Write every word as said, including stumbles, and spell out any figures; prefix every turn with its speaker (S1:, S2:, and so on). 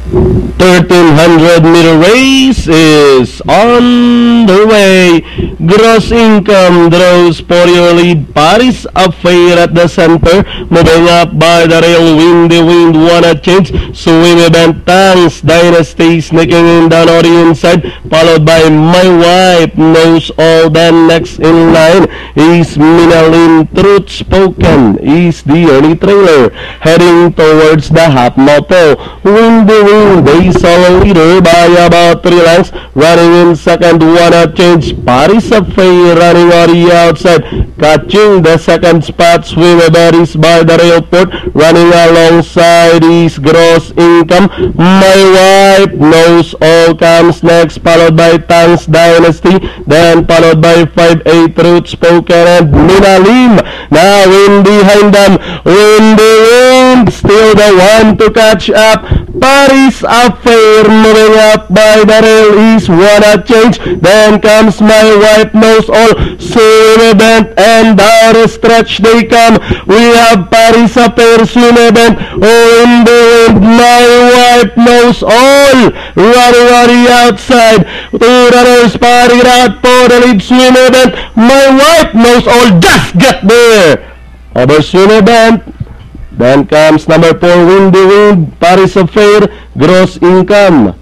S1: thirteen hundred meter race is underway. Gross income draws for your lead. Paris Affair at the center. Moving up by the rail. Windy Wind wanna change. Swim Event Tanks Dynasty sneaking in down on the inside. Followed by My Wife Knows All. Then next in line is Minalin. Truth Spoken is the early trailer. Heading towards the half mile. Windy Wind, they solo leader by about three lengths. Running in second, wanna change. Paris Affair running on the outside. Catching the second spot, Swim Berries by the railport. Running alongside is Gross Income. My Wife Knows All comes next, followed by Tanks Dynasty. Then followed by five eight Truth Spoken and Minalim. Now in behind them, Windy Wind, still the one to catch up. Paris Affair moving up by the rail is wanna change. Then comes My Wife Knows All. Swim Event and down the stretch they come. We have Paris Affair, Swim Event. Oh, in the wind, My Wife Knows All. Running on the outside. Two runners parting out for the lead. Swim Event. My Wife Knows All. Just get there. Over Swim Event. Then comes number four, Windy Wind, Paris Affair, Gross Income.